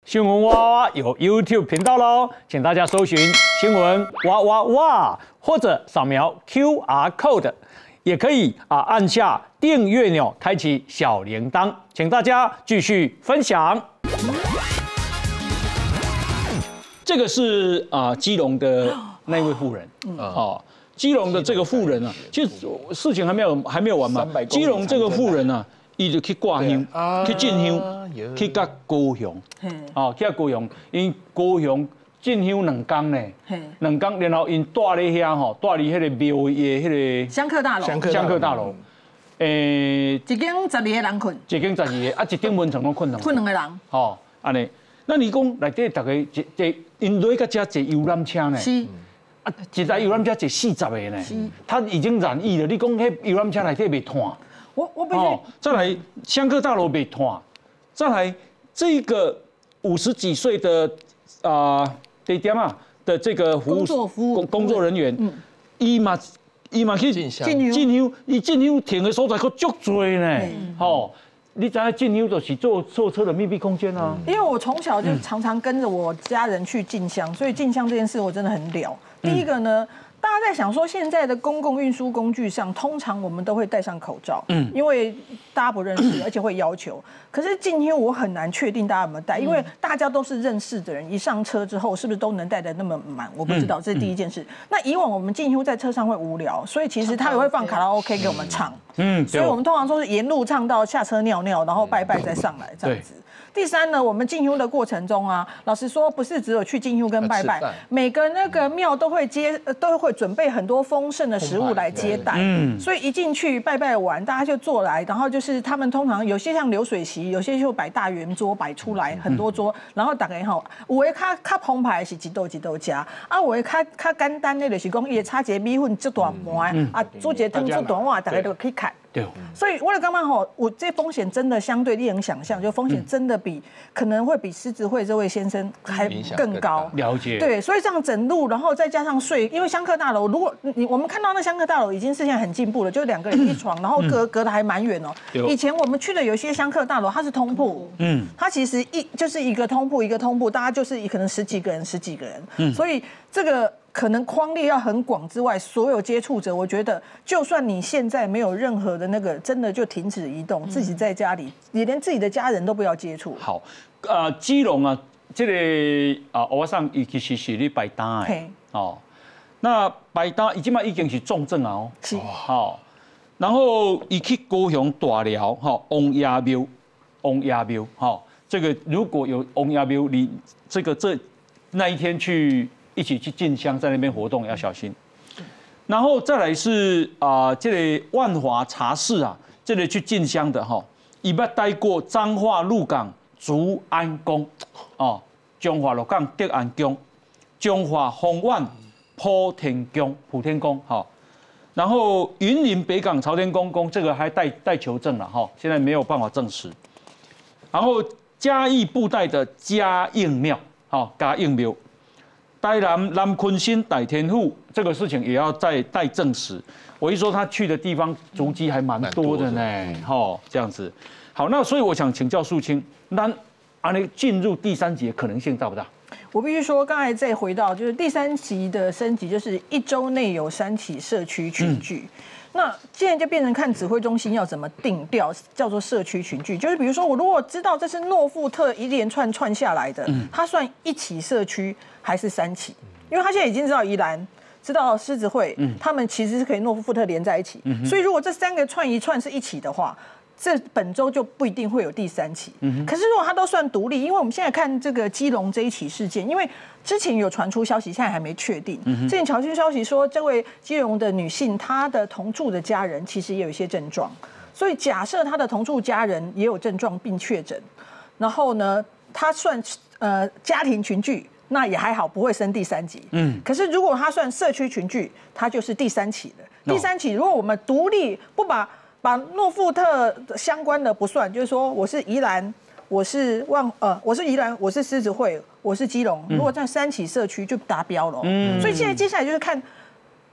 新闻哇哇哇有 YouTube 频道喽，请大家搜寻新闻哇哇哇，或者扫描 QR code， 也可以按下订阅钮，开启小铃铛，请大家继续分享。这个是基隆的那位妇人，基隆的这个妇人啊，其实事情还没有完嘛。基隆这个妇人啊，伊就去挂香，去进香，去甲高雄，去甲高雄，因高雄进香2天呢，2天，然后因住咧遐住伫迄个庙的迄个香客大楼， 香客大楼， 一间12个人困， 一间12个，一间文床拢困 2个人， 安尼，那你讲内底大家因落去甲遮坐游览车呢？ 是。 一台游览车坐40个呢，他已经染疫了。你讲迄游览车内底袂炭， 我必须。 再来香客大楼袂炭，再来这个50几岁的地点的这个工作人员，伊嘛去进香，伊进香停的所在可足多呢，你知道进香就是坐车的密闭空间啊。 因为我从小就常常跟着我家人去进香，所以进香这件事我真的很了。第一个呢，大家在想说，现在的公共运输工具上，通常我们都会戴上口罩，因为大家不认识，而且会要求。可是进香我很难确定大家有没有戴，因为大家都是认识的人，一上车之后是不是都能戴得那么满？我不知道，这是第一件事。那以往我们进香在车上会无聊，所以其实他也会放卡拉 OK 给我们唱，所以我们通常都是沿路唱到下车尿尿，然后拜拜再上来这样子。第三呢，我们进香的过程中老实说，不是只有去进香跟拜拜，每个那个庙都会准备很多丰盛的食物来接待，所以一进去拜拜完，大家就坐来，然后就是他们通常有些像流水席，有些就摆大圆桌摆出来很多桌，然后大家有的较澎湃是一道吃，有的较简单的就是讲伊炒一个米粉这大盘，煮一个汤这大碗，大家都可以看。对，所以我就刚刚我这风险真的相对令人想象，就风险真的可能会比狮子会这位先生还更高。 了解。对， 所以这样整路，然后再加上睡，因为香客大楼，如果我们看到那香客大楼已经是现在很进步了，就2个人一床，然后隔得还蛮远哦。以前我们去的有些香客大楼，它是通铺，它其实就是一个通铺，大家就是可能十几个人，所以这个。可能框列要很广之外，所有接触者，我觉得就算你现在没有任何的那个，真的就停止移动，自己在家里，你连自己的家人都不要接触。 好，基隆这个欧巴桑伊其实是咧摆单的，那摆单伊即马已经是重症啊是， 然后伊去高雄大寮王爷庙，这个如果有王爷庙，你那一天一起去进香，在那边活动要小心。然后再来是这个万华茶室这里去进香的伊捌待过彰化鹿港竹安宫中华鹿港德安宫、中华丰苑普天宫然后云林北港朝天宫这个还待求证了现在没有办法证实。然后嘉义布袋的嘉应庙嘉应庙。台南昆新代天府这个事情也要再待证实。我一说他去的地方足迹还蛮多的呢，这样子。好，那所以我想请教素卿，那进入第3级的可能性大不大？ 我必须说，刚才再回到就是第3级的升级，就是1周内有3起社区群聚。那现在就变成看指挥中心要怎么定调，叫做社区群聚。就是比如说，我如果知道这是诺富特一连串下来的，它算1起社区还是3起？因为他现在已经知道宜兰、知道狮子会，他们其实是可以诺富特连在一起。所以如果这3个串一串是1起的话，这本周就不一定会有第3起。可是如果它都算独立，因为我们现在看这个基隆这一起事件，因为之前有传出消息，现在还没确定。之前传出消息说，这位基隆的女性，她的同住的家人其实也有一些症状，所以假设她的同住家人也有症状并确诊，然后呢，她算家庭群聚，那也还好，不会升第3级。可是如果她算社区群聚，她就是第3起的。第3起，如果我们独立不把诺富特相关的不算，就是说我是宜兰，我是宜兰，我是狮子会，我是基隆，如果在3起社区就达标了。所以现在接下来就是看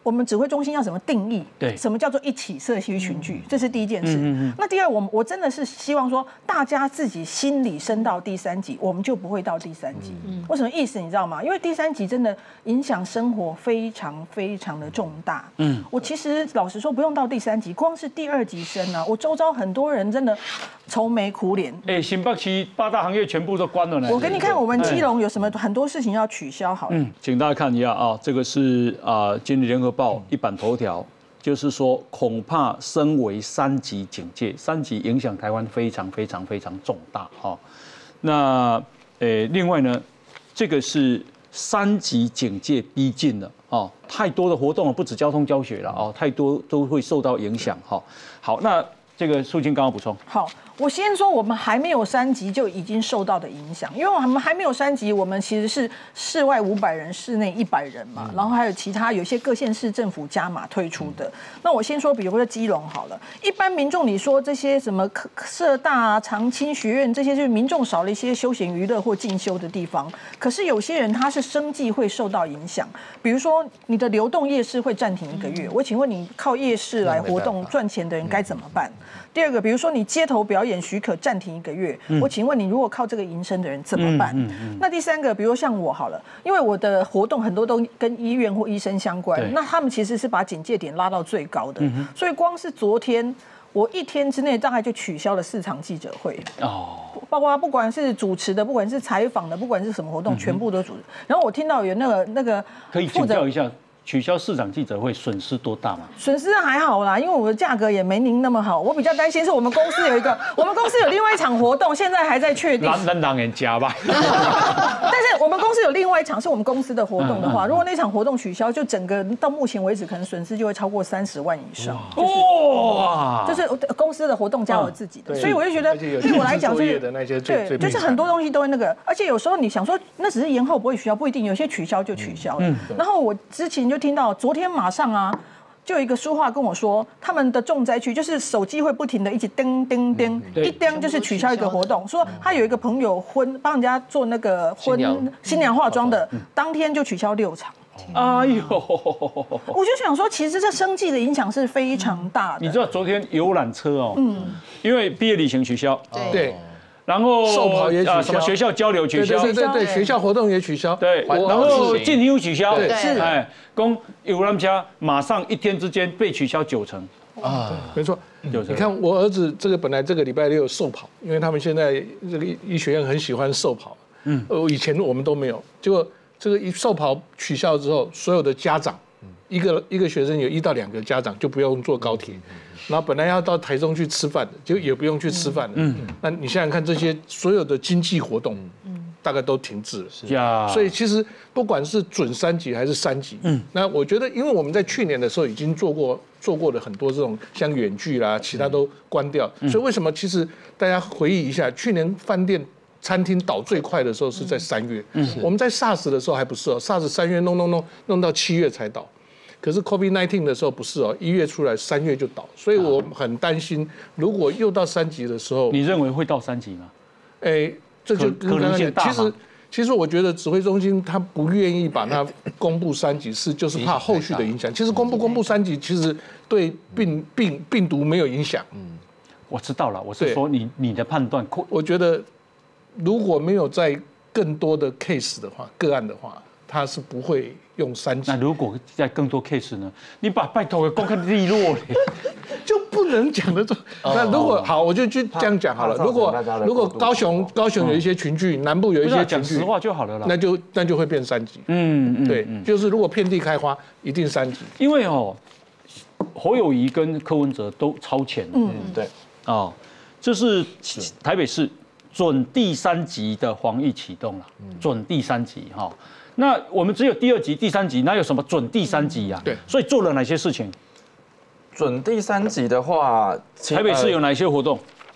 我们指挥中心要怎么定义？ 对， 什么叫做一起社区群聚？这是第一件事。那第二，我真的是希望说，大家自己心里升到第3级，我们就不会到第3级。为什么意思你知道吗？因为第3级真的影响生活非常非常的重大。我其实老实说，不用到第3级，光是第2级生啊，我周遭很多人真的愁眉苦脸。 新北市8大行业全部都关了呢。 我给你看，我们基隆有什么很多事情要取消好了。 请大家看一下啊，这个是今日联合报一版头条，就是说恐怕升为3级警戒，3级影响台湾非常非常非常重大哈。那另外呢，这个是3级警戒逼近了哦，太多的活动了，不止交通教学了哦，太多都会受到影响哈。好，那这个素卿刚刚补充。 好，我先说我们还没有3级就已经受到的影响，因为我们还没有3级，我们其实是室外500人，室内100人嘛，然后还有其他有些各县市政府加码推出的。那我先说，比如说基隆好了，一般民众你说这些什么社大啊、长青学院这些，就是民众少了一些休闲娱乐或进修的地方。可是有些人他是生计会受到影响，比如说你的流动夜市会暂停1个月，我请问你靠夜市来活动赚钱的人该怎么办？第二个，比如说你街头表演许可暂停1个月，我请问你，如果靠这个营生的人怎么办？那第三个，比如像我好了，因为我的活动很多都跟医院或医生相关，那他们其实是把警戒点拉到最高的，所以光是昨天我1天之内大概就取消了4场记者会哦，包括不管是主持的，不管是采访的，不管是什么活动，全部都主持。然后我听到有那个可以请教一下。取消4场记者会损失多大吗？ 损失还好啦，因为我的价格也没您那么好。我比较担心是我们公司有另外一场活动，现在还在确定。 咱当然加吧。 但是我们公司有另外一场是我们公司的活动的话，如果那场活动取消，就整个到目前为止可能损失就会超过30万以上。哇！就是公司的活动加我自己的，所以我就觉得对我来讲就是对，就是很多东西都会那个，而且有时候你想说那只是延后不会取消，不一定，有些取消就取消了。然后我之前就听到昨天马上啊，就有一个书画跟我说，他们的重灾区就是手机会不停的一直叮叮叮，一叮就是取消一个活动。说他有一个朋友帮人家做那个新娘化妆的，当天就取消6场。哎呦！我就想说，其实这生计的影响是非常大的。 你知道昨天游览车哦，因为毕业旅行取消， 对。 然后寿跑也取消， 什么学校交流取消， 对，学校活动也取消， 对，然后进修取消， 是， 公游览车马上1天之间被取消9成啊，没错。你看我儿子这个本来这个礼拜6寿跑，因为他们现在这个医学院很喜欢寿跑，以前我们都没有，结果这个一寿跑取消之后，所有的家长，一个学生有1到2个家长就不用坐高铁。然后本来要到台中去吃饭的，就也不用去吃饭了。那你想想看，这些所有的经济活动，大概都停滞了。所以其实不管是准3级还是3级，那我觉得，因为我们在去年的时候已经做过了很多这种像远距啦，其他都关掉。所以为什么其实大家回忆一下，去年饭店、餐厅倒最快的时候是在3月。我们在 SARS 的时候还不是哦 ，SARS 3月弄到7月才倒。可是 COVID-19 的时候不是哦，1月出来3月就倒，所以我很担心，如果又到3级的时候， 你认为会到3级吗？ 这就可能性大吗？ 其实我觉得指挥中心他不愿意把它公布3级，就是怕后续的影响。其实公布3级，其实对病毒没有影响。 我知道了，我是说你的判断。 我觉得如果没有在更多的 case 的话，个案的话，他是不会用3级。 那如果在更多 case 呢？你拜托公开利落嘞， 就不能讲得出。那如果好，我就这样讲好了。如果高雄有一些群聚，南部有一些群聚， 讲实话就好了啦。 那就会变3级。对，就是如果遍地开花，一定3级。 因为侯友宜跟柯文哲都超前。 对。 这是台北市准第3级的防疫启动了，准第3级哈。那我们只有第2级、第3级，哪有什么准第3级呀？ 对， 所以做了哪些事情？ 准第3级的话， 台北市有哪些活动？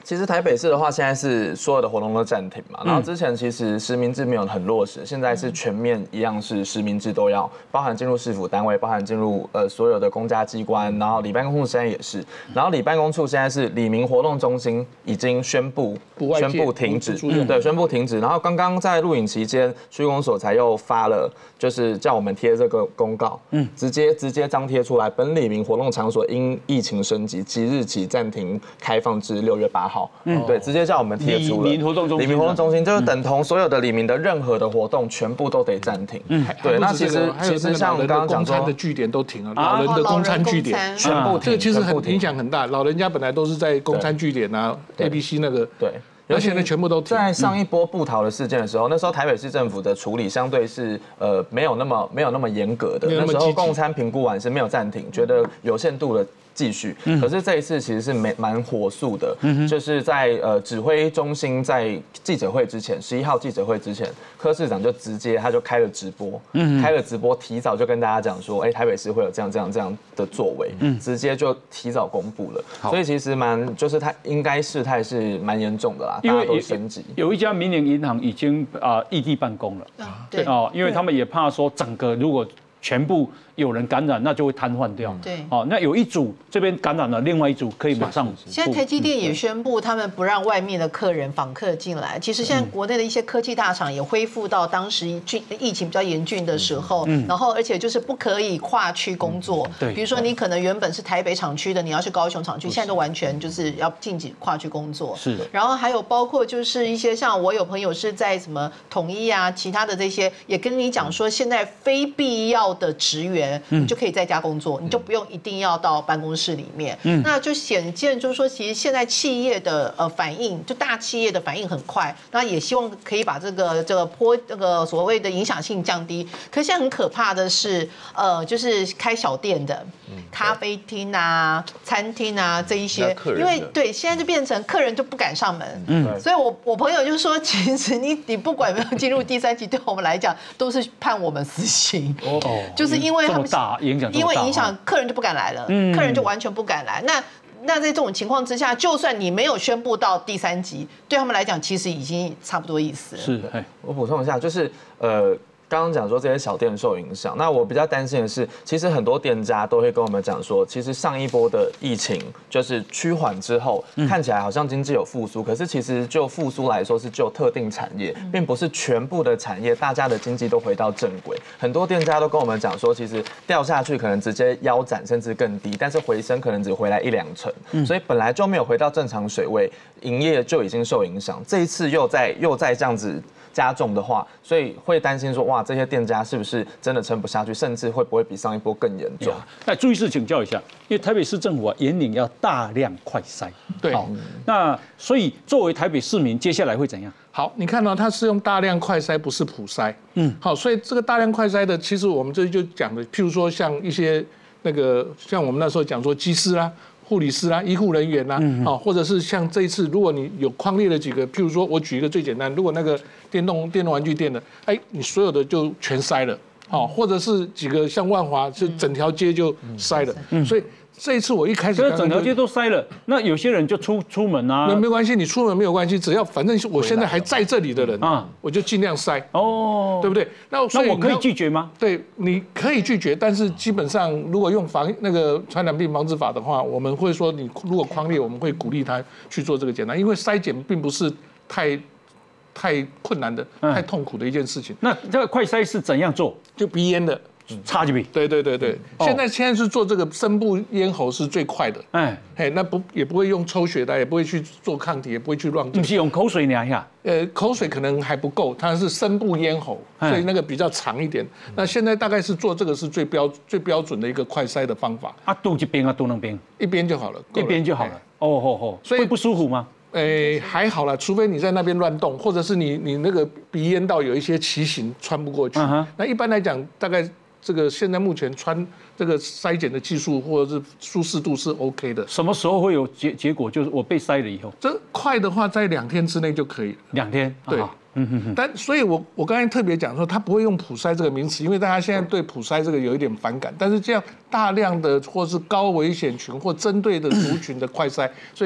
其实台北市的话，现在是所有的活动都暂停嘛。然后之前其实实名制没有很落实，现在是全面一样是实名制都要，包含进入市府单位，包含进入所有的公家机关，然后里办公处现在也是，然后里办公处现在是里民活动中心已经宣布停止，对，宣布停止。然后刚刚在录影期间，区公所才又发了，就是叫我们贴这个公告，直接张贴出来，本里民活动场所因疫情升级，即日起暂停开放至6月8号。对，直接叫我们贴出了。里民活动中心就是等同所有的里民的任何的活动，全部都得暂停。对，那其实像刚刚讲说的据点都停了，老人的公餐据点全部停， 这个其实影响很大。老人家本来都是在公餐据点啊 ，ABC 那个对。而且呢，全部都在上一波布桃的事件的时候，那时候台北市政府的处理相对是没有那么严格的。那时候共餐评估完是没有暂停，觉得有限度的继续。可是这一次其实是蛮火速的，就是在指挥中心在记者会之前，11号记者会之前，柯市长就直接他就开了直播，提早就跟大家讲说，台北市会有这样的作为，直接就提早公布了。所以其实就是他应该事态是蛮严重的啦。 因为大家都升级， 有一家民营银行已经异地办公了， 对因为他们也怕说整个如果全部有人感染，那就会瘫痪掉。 对， 那有一组这边感染了，另外一组可以马上。 现在台积电也宣布，他们不让外面的访客进来。其实现在国内的一些科技大厂也恢复到当时疫情比较严峻的时候，然后而且就是不可以跨区工作。 对， 比如说你可能原本是台北厂区的，你要去高雄厂区，现在都完全就是要禁止跨区工作。 是。 然后还有包括就是一些像我有朋友是在什么统一啊，其他的这些也跟你讲说，现在非必要的职员。你就可以在家工作，你就不用一定要到办公室里面。那就显见就是说，其实现在企业的反应，就大企业的反应很快，那也希望可以把这个所谓的影响性降低。可是现在很可怕的是，就是开小店的，咖啡厅啊、餐厅啊这一些，因为对现在就变成客人就不敢上门。所以我朋友就说，其实你不管有没有进入第3级，对我们来讲都是判我们死刑。就是因为他们因为影响客人就不敢来了，客人就完全不敢来。那在这种情况之下，就算你没有宣布到第3级，对他们来讲其实已经差不多意思了。 是， 我补充一下，就是刚刚讲说这些小店受影响，那我比较担心的是，其实很多店家都会跟我们讲说，其实上一波的疫情就是趋缓之后，看起来好像经济有复苏，可是其实就复苏来说是就特定产业，并不是全部的产业，大家的经济都回到正轨。很多店家都跟我们讲说，其实掉下去可能直接腰斩甚至更低，但是回升可能只回来1-2成，所以本来就没有回到正常水位，营业就已经受影响。这一次又在这样子加重的话，所以会担心说，哇，这些店家是不是真的撑不下去，甚至会不会比上一波更严重？ 那注意事请教一下，因为台北市政府严令要大量快筛， 对， 好，那所以作为台北市民，接下来会怎样？ 好，你看到它是用大量快筛，不是普筛，好，所以这个大量快筛的，其实我们这就讲的，譬如说像一些像我们那时候讲说技师啦。护理师啦、医护人员啦，或者是像这一次，如果你有匡列了几个，譬如说我举一个最简单，如果那个电动玩具店的，你所有的就全筛了，或者是几个像万华，就整条街就筛了，所以。这一次我一开始， 整条街都塞了，那有些人就出门啊， 没关系，你出门没有关系，只要反正我现在还在这里的人啊，我就尽量塞，对不对？那我可以拒绝吗？ 对，你可以拒绝，但是基本上如果用传染病防治法的话，我们会说你如果匡列，我们会鼓励他去做这个检查，因为筛检并不是太困难的、太痛苦的一件事情。 那这个快筛是怎样做？ 就鼻烟的。 插进去， 对，现在是做这个深部咽喉是最快的，那也不会用抽血的，也不会去做抗体，也不会去乱做， 不是用口水量一下， 口水可能还不够，它是深部咽喉，所以那个比较长一点。那现在大概是做这个是最标准的一个快筛的方法。 肚一边肚两边， 一边就好了， 一边就好了。所以会不舒服吗？ 还好啦，除非你在那边乱动，或者是你那个鼻咽道有一些畸形穿不过去。那一般来讲，大概。这个现在目前穿这个筛检的技术或者是舒适度是 OK 的。 什么时候会有结果？就是我被筛了以后， 这快的话在2天之内就可以了。 2天， 对，但所以我刚才特别讲说，他不会用普筛这个名词，因为大家现在对普筛这个有一点反感。但是这样大量的或是高危险群或针对的族群的快筛，所以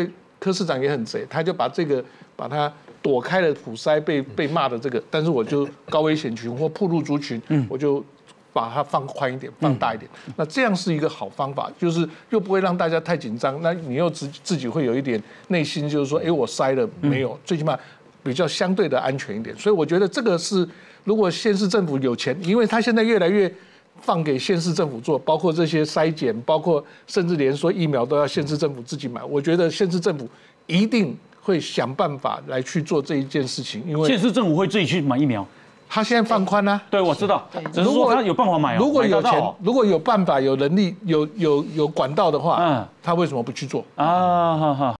柯市长也很贼，他就把它躲开了普筛被骂的这个，但是我就高危险群或暴露族群，我就把它放宽一点，放大一点。那这样是一个好方法，就是又不会让大家太紧张，那你又自己会有一点内心就是说，我筛了没有？最起码比较相对的安全一点。所以我觉得这个是，如果县市政府有钱，因为他现在越来越放给县市政府做，包括这些筛检，包括甚至连说疫苗都要县市政府自己买。我觉得县市政府一定会想办法来去做这一件事情，因为县市政府会自己去买疫苗。 他现在放宽啦， 对，我知道，只是说他有办法买。 如果有钱，如果有办法、有能力、有管道的话，他为什么不去做？ 啊，哈哈。